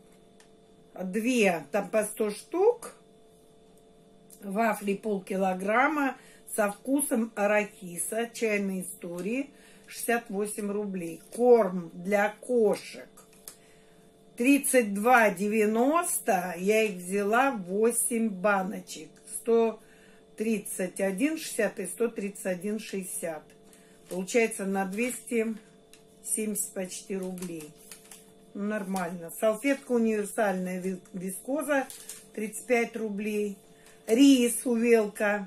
2, там по 100 штук. Вафли полкилограмма со вкусом арахиса, чайной истории, 68 рублей. Корм для кошек 32,90. Я их взяла 8 баночек. 131,60 и 131,60. Получается на 270 почти рублей. Ну, нормально. Салфетка универсальная вискоза 35 рублей. Рис увелка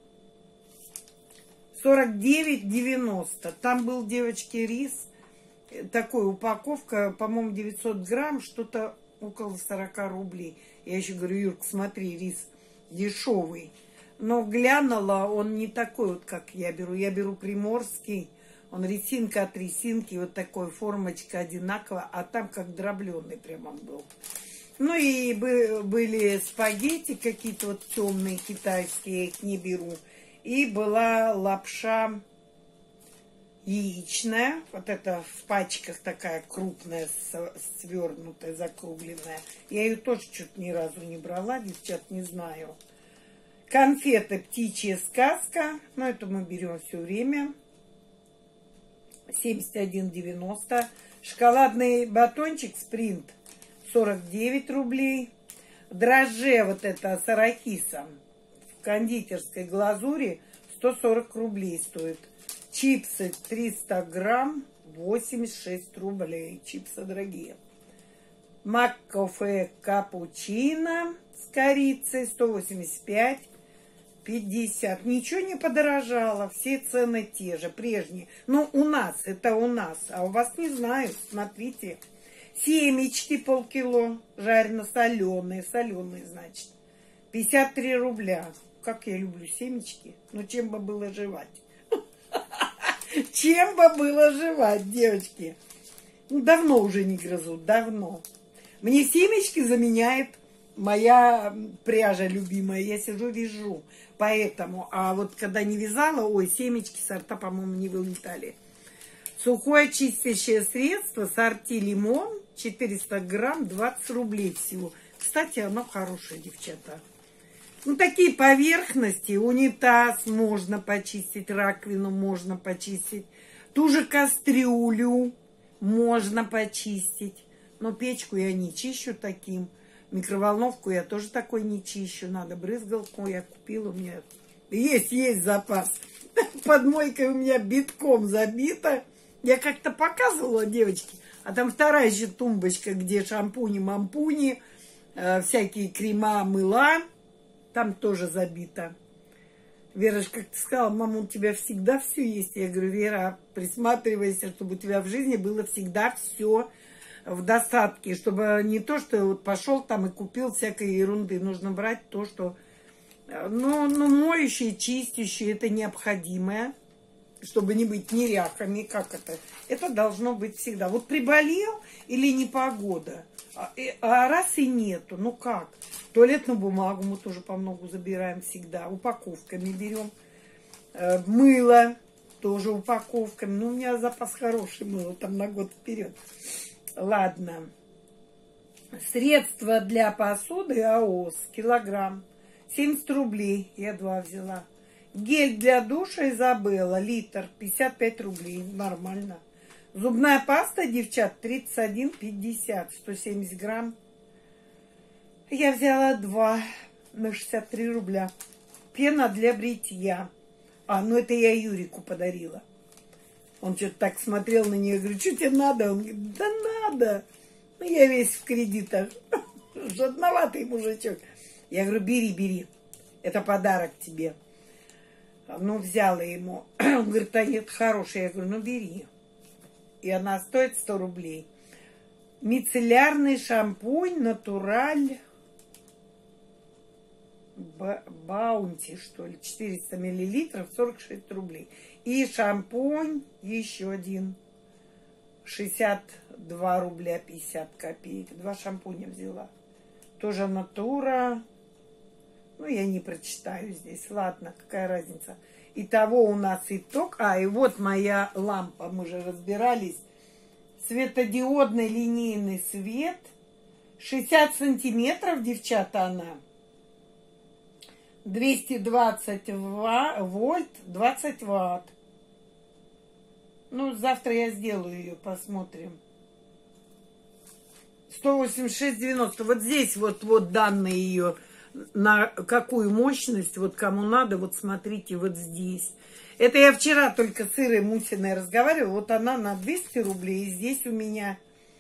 49,90. Там был, девочки, рис. Такой упаковка, по-моему, 900 грамм, что-то около 40 рублей. Я еще говорю, Юрка, смотри, рис дешевый. Но глянула, он не такой вот, как я беру. Я беру приморский. Он рисинка от рисинки, вот такой, формочка одинаковая. А там как дробленый прям он был. Ну и были спагетти какие-то вот темные китайские, я их не беру. И была лапша яичная, вот это в пачках такая крупная, свернутая, закругленная. Я ее тоже что-то ни разу не брала, девчат, не знаю. Конфеты «Птичья сказка», ну это мы берем все время. 71,90. Шоколадный батончик «Спринт» 49 рублей. Дрожжи вот это с арахисом в кондитерской глазури 140 рублей стоит. Чипсы 300 грамм 86 рублей. Чипсы дорогие. Маккафе капучино с корицей 185,50. Ничего не подорожало. Все цены те же, прежние. Ну, у нас, это у нас. А у вас не знаю. Смотрите. Семечки полкило, жарено-соленые, значит, 53 рубля. Как я люблю семечки. Ну, чем бы было жевать? Чем бы было жевать, девочки? Ну, давно уже не грызут, давно. Мне семечки заменяет моя пряжа любимая. Я сижу, вяжу. Поэтому, а вот когда не вязала, ой, семечки сорта, по-моему, не вылетали. Сухое чистящее средство сорти лимон, 400 грамм, 20 рублей всего. Кстати, оно хорошее, девчата. Ну, такие поверхности, унитаз можно почистить, раковину можно почистить, ту же кастрюлю можно почистить. Но печку я не чищу таким, микроволновку я тоже такой не чищу. Надо брызгалку, я купила, у меня есть запас. Под мойкой у меня битком забита. Я как-то показывала, девочки, а там вторая еще тумбочка, где шампуни, мампуни, всякие крема, мыла. Там тоже забито. Вера же как-то сказала: мама, у тебя всегда все есть. Я говорю: Вера, присматривайся, чтобы у тебя в жизни было всегда все в достатке. Чтобы не то, что вот пошел там и купил всякой ерунды. Нужно брать то, что... Ну, моющее, чистящее, это необходимое. Чтобы не быть неряхами. Как это? Это должно быть всегда. Вот приболел или непогода, а раз и нету. Ну как? Туалетную бумагу мы тоже по многу забираем всегда. Упаковками берем. Мыло тоже упаковками. Ну, у меня запас хороший мыла там на год вперед. Ладно. Средства для посуды АОС. Килограмм. 70 рублей. Я 2 взяла. Гель для душа Изабелла. Литр. 55 рублей. Нормально. Зубная паста, девчат, 31,50. 170 грамм. Я взяла 2 на 63 рубля. Пена для бритья. Ну это я Юрику подарила. Он что-то так смотрел на нее. Я говорю: что тебе надо? Он говорит: да надо. Ну я весь в кредитах. Жадноватый мужичок. Я говорю: бери, бери. Это подарок тебе. Ну, взяла ему. Он говорит: а нет, хороший. Я говорю: ну, бери. И она стоит 100 рублей. Мицеллярный шампунь Натураль Баунти, что ли, 400 миллилитров, 46 рублей. И шампунь еще один, 62 рубля 50 копеек. 2 шампуня взяла. Тоже Натура. Ну, я не прочитаю здесь. Ладно, какая разница. Итого у нас итог. И вот моя лампа. Мы же разбирались. Светодиодный линейный свет. 60 сантиметров, девчата, она. 220 вольт, 20 ватт. Ну, завтра я сделаю ее, посмотрим. 186,90. Вот здесь вот данные ее, на какую мощность, вот кому надо, вот смотрите, вот здесь. Это я вчера только с Ирой Мусиной разговаривала. Вот она на 200 рублей, и здесь у меня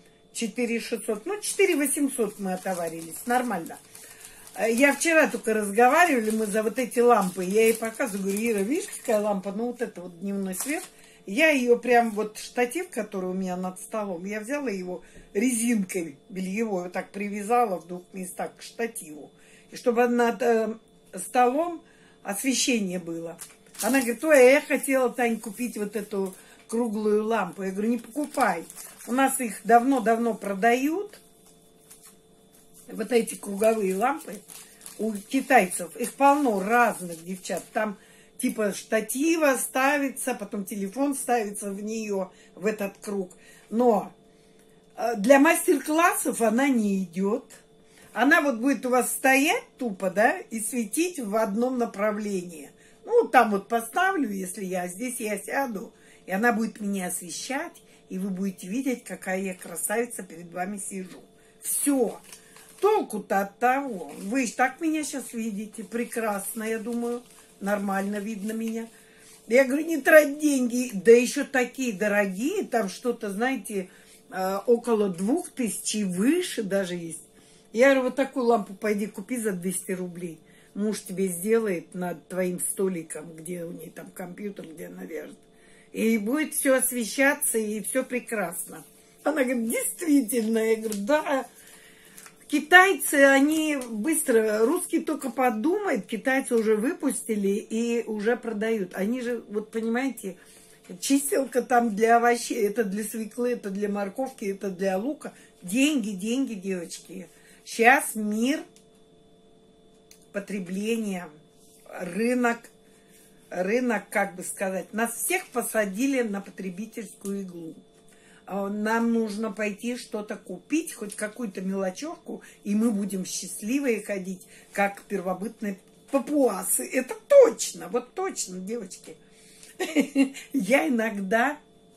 4600. Ну, 4800 мы отоварились, нормально. Я вчера только разговаривали, мы за вот эти лампы. Я ей показываю, говорю: Ира, видишь, какая лампа? Ну, вот это вот дневной свет. Я ее прям, вот штатив, который у меня над столом, я взяла его резинкой бельевой, вот так привязала в 2 местах к штативу. И чтобы над столом освещение было. Она говорит: ой, я хотела, Тань, купить вот эту круглую лампу. Я говорю: не покупай. У нас их давно-давно продают. Вот эти круговые лампы у китайцев. Их полно разных, девчат. Там типа штатива ставится, потом телефон ставится в нее, в этот круг. Но для мастер-классов она не идет. Она вот будет у вас стоять тупо, да, и светить в одном направлении. Ну, там вот поставлю, если здесь я сяду, и она будет меня освещать, и вы будете видеть, какая я красавица перед вами сижу. Все. Толку-то от того. Вы же так меня сейчас видите. Прекрасно, я думаю. Нормально видно меня. Я говорю: не трать деньги. Да еще такие дорогие. Там что-то, знаете, около 2000 и выше даже есть. Я говорю: вот такую лампу пойди купи за 200 рублей. Муж тебе сделает над твоим столиком, где у нее там компьютер, где она вяжет. И будет все освещаться, и все прекрасно. Она говорит: действительно. Я говорю: да. Китайцы, они быстро, русские только подумают, китайцы уже выпустили и уже продают. Они же, вот понимаете, чистилка там для овощей, это для свеклы, это для морковки, это для лука. Деньги, деньги, девочки. Сейчас мир потребления, рынок, как бы сказать, нас всех посадили на потребительскую иглу. Нам нужно пойти что-то купить, хоть какую-то мелочевку, и мы будем счастливые ходить, как первобытные папуасы. Это точно, вот точно, девочки. Я иногда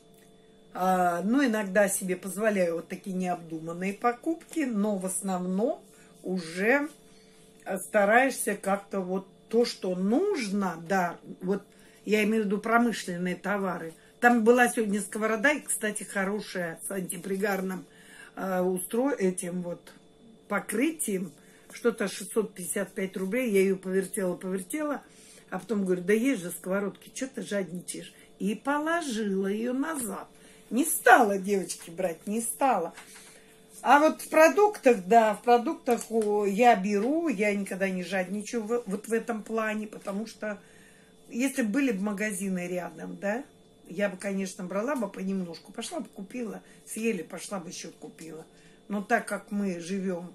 себе позволяю вот такие необдуманные покупки, но в основном уже стараешься как-то вот то, что нужно, да, вот я имею в виду промышленные товары. Там была сегодня сковорода, и, кстати, хорошая, с антипригарным этим вот покрытием, что-то 655 рублей. Я ее повертела, а потом говорю, да есть же сковородки, что ты жадничаешь? И положила ее назад. Не стала, девочки, брать, не стала. А вот в продуктах, да, в продуктах я беру, я никогда не жадничаю вот в этом плане, потому что если были бы магазины рядом, да, я бы, конечно, брала бы понемножку, пошла бы купила, съели, пошла бы еще купила. Но так как мы живем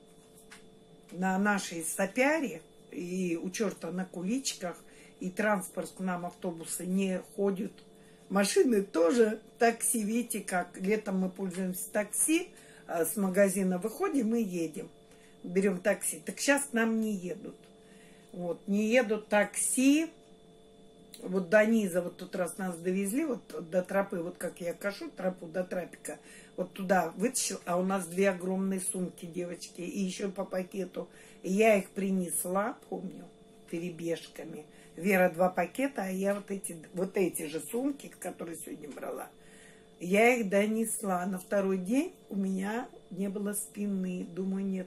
на нашей Сапяре и у черта на куличках, и транспорт к нам, автобусы не ходят, машины тоже, такси, видите, как летом мы пользуемся такси, с магазина выходим и едем, берем такси. Так сейчас к нам не едут. Вот, не едут такси. Вот до низа, вот тот раз нас довезли, вот до тропы, вот как я кашу тропу до трапика, вот туда вытащил, а у нас 2 огромные сумки, девочки, и еще по пакету. И я их принесла, помню, перебежками. Вера 2 пакета, а я вот эти же сумки, которые сегодня брала, я их донесла. На второй день у меня не было спины. Думаю, нет,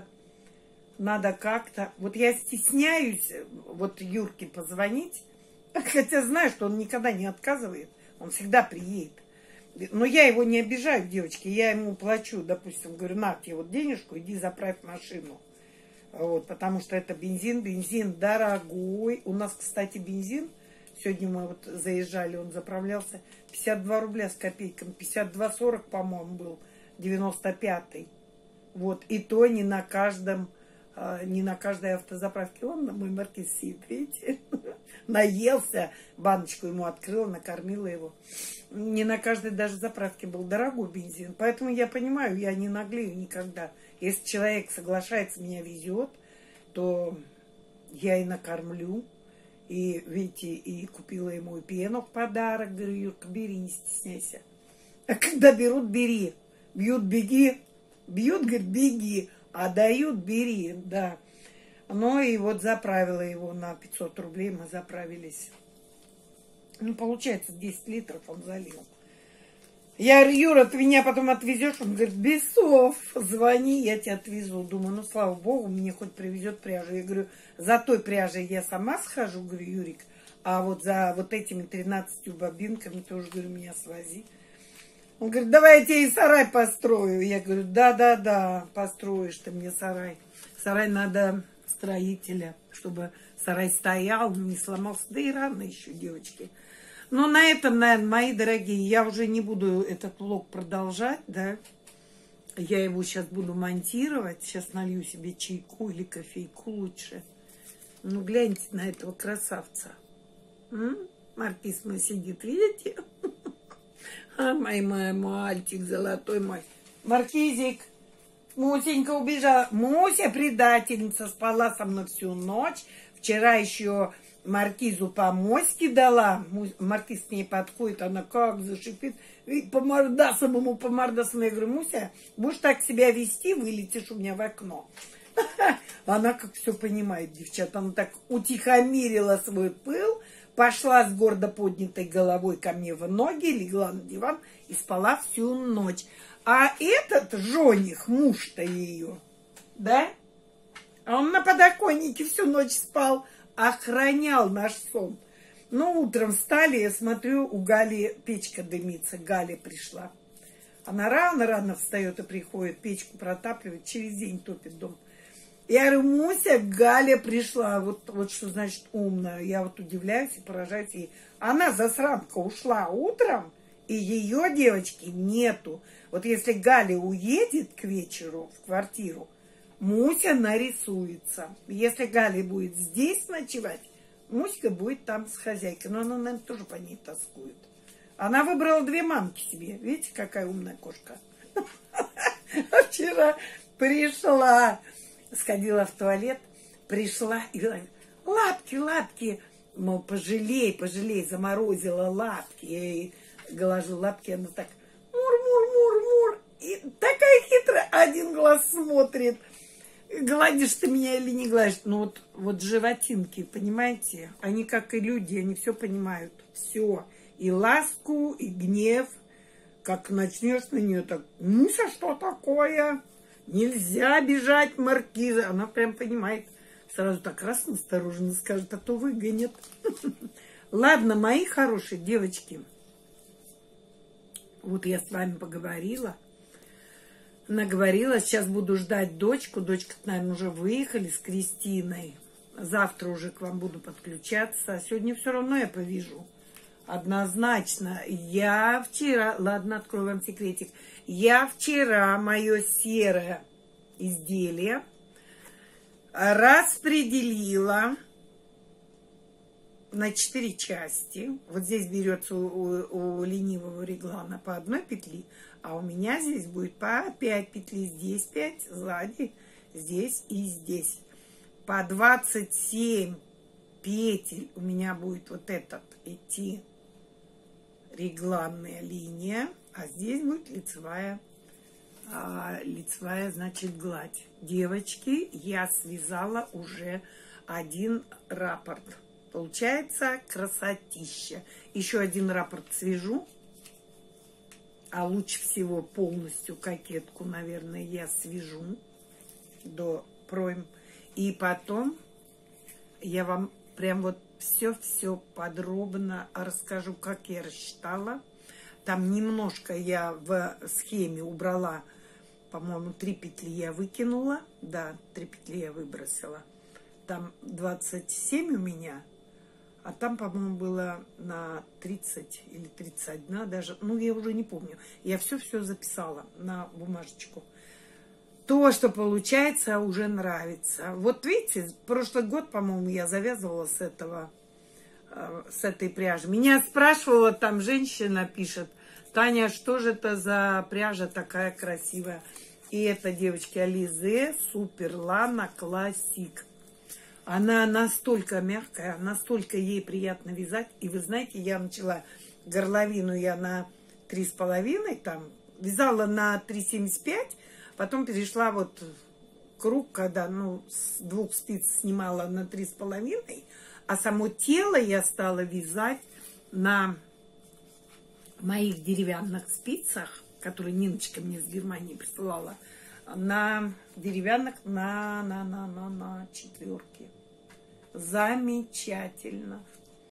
надо как-то. Вот я стесняюсь вот Юрке позвонить, хотя знаю, что он никогда не отказывает. Он всегда приедет. Но я его не обижаю, девочки. Я ему плачу, допустим, говорю, на тебе вот денежку, иди заправь машину. Вот, потому что это бензин дорогой. У нас, кстати, бензин, сегодня мы вот заезжали, он заправлялся, 52 рубля с копейками, 52,40, по-моему, был, 95-й. Вот, и то не на каждой автозаправке. Он на мой маркиз сидит, видите, наелся, баночку ему открыла, накормила его. Не на каждой даже заправке был дорогой бензин. Поэтому я понимаю, я не наглею никогда. Если человек соглашается, меня везет, то я и накормлю. И, видите, и купила ему и пену в подарок. Говорю, Юрка, бери, не стесняйся. А когда берут, бери. Бьют, беги. Бьют, говорит, беги. А дают, бери, да. Ну и вот заправила его на 500 рублей, мы заправились. Ну, получается, 10 литров он залил. Я говорю, Юра, ты меня потом отвезешь? Он говорит, Бесов, звони, я тебя отвезу. Думаю, ну, слава богу, мне хоть привезет пряжу. Я говорю, за той пряжей я сама схожу, говорю, Юрик, а вот за вот этими 13 бобинками тоже, говорю, меня свози. Он говорит, давай я тебе и сарай построю. Я говорю, да, построишь ты мне сарай. Сарай надо строителя, чтобы сарай стоял, не сломался. Да и рано еще, девочки. Ну, на этом, наверное, мои дорогие, я уже не буду этот влог продолжать, да. Я его сейчас буду монтировать. Сейчас налью себе чайку или кофейку лучше. Ну, гляньте на этого красавца. Маркиз мой сидит, видите? А, мой мальчик золотой мой. Маркизик, Мусенька убежала. Муся, предательница, спала со мной всю ночь. Вчера еще маркизу по моське дала. Маркиз к ней подходит, она как зашипит. И по мордасам ему, по мордасам. Я говорю, Муся, будешь так себя вести, вылетишь у меня в окно. Она как все понимает, девчата. Она так утихомирила свой пыл. Пошла с гордо поднятой головой ко мне в ноги, легла на диван и спала всю ночь. А этот жених, муж-то ее, да? А он на подоконнике всю ночь спал, охранял наш сон. Ну, утром встали, я смотрю, у Гали печка дымится. Галя пришла. Она рано-рано встает и приходит, печку протапливает, через день топит дом. Я говорю, Муся, Галя пришла. Вот что значит умная. Я вот удивляюсь и поражаюсь ей. Она, засранка, ушла утром, и ее, девочки, нету. Вот если Галя уедет к вечеру в квартиру, Муся нарисуется. Если Галя будет здесь ночевать, Муська будет там с хозяйкой. Но она, наверное, тоже по ней тоскует. Она выбрала 2 мамки себе. Видите, какая умная кошка. Вчера пришла, сходила в туалет, пришла и говорит, лапки, мол, пожалей, заморозила лапки. Я ей глажу лапки, она так, мур. И такая хитрая, один глаз смотрит. Гладишь ты меня или не гладишь? Ну вот животинки, понимаете? Они как и люди, они все понимают. Все. И ласку, и гнев. Как начнешь на нее так, Муся, что такое? Нельзя бежать, маркиза. Она прям понимает. Сразу так раз настороженно скажет, а то выгонят. Ладно, мои хорошие девочки. Вот я с вами поговорила. Наговорила. Сейчас буду ждать дочку. Дочка, наверное, уже выехали с Кристиной. Завтра уже к вам буду подключаться. А сегодня все равно я повижу. Однозначно. Я вчера... Ладно, открою вам секретик. Я вчера мое серое изделие распределила на 4 части. Вот здесь берется у ленивого реглана по 1 петли, а у меня здесь будет по 5 петли. Здесь 5, сзади, здесь и здесь. По 27 петель у меня будет вот этот идти регланная линия, а здесь будет лицевая, значит, гладь. Девочки, я связала уже 1 раппорт. Получается красотища. Еще 1 раппорт свяжу, а лучше всего полностью кокетку, наверное, я свяжу до пройм. И потом я вам прям вот все подробно расскажу, как я рассчитала. Там немножко я в схеме убрала, по-моему, 3 петли я выкинула. Да, 3 петли я выбросила. Там 27 у меня, а там, по-моему, было на 30 или 31 даже. Ну, я уже не помню. Я все записала на бумажечку. То, что получается, уже нравится. Вот видите, прошлый год, по-моему, я завязывала с этой пряжи. Меня спрашивала, там женщина пишет: Таня, что же это за пряжа такая красивая? И это, девочки, Alize Super Lana Classic. Она настолько мягкая, настолько ей приятно вязать. И вы знаете, я начала горловину я на 3,5, там вязала на 3,75, потом перешла вот круг, когда, ну, с 2 спиц снимала на 3,5, а само тело я стала вязать на моих деревянных спицах, которые Ниночка мне с Германии присылала, на деревянных на 4. Замечательно.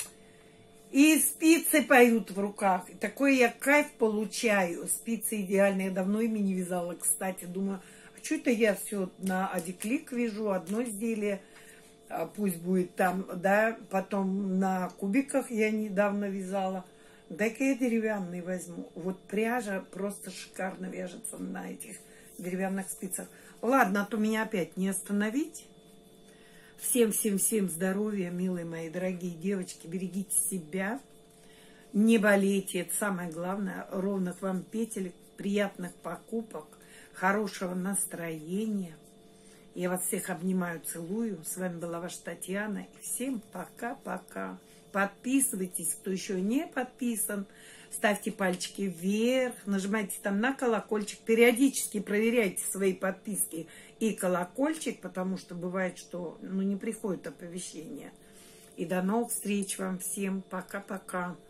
И спицы поют в руках. И такой я кайф получаю. Спицы идеальные. Я давно ими не вязала, кстати. Думаю, а что это я все на Адиклик вяжу, одно изделие, пусть будет там, да. Потом на кубиках я недавно вязала. Дай-ка я деревянный возьму. Вот пряжа просто шикарно вяжется на этих деревянных спицах. Ладно, а то меня опять не остановить. Всем здоровья, милые мои дорогие девочки. Берегите себя. Не болейте. Это самое главное. Ровных вам петель, приятных покупок, хорошего настроения. Я вас всех обнимаю, целую. С вами была ваша Татьяна. И всем пока-пока. Подписывайтесь, кто еще не подписан. Ставьте пальчики вверх, нажимайте там на колокольчик. Периодически проверяйте свои подписки и колокольчик, потому что бывает, что не приходит оповещение. И до новых встреч вам всем. Пока-пока.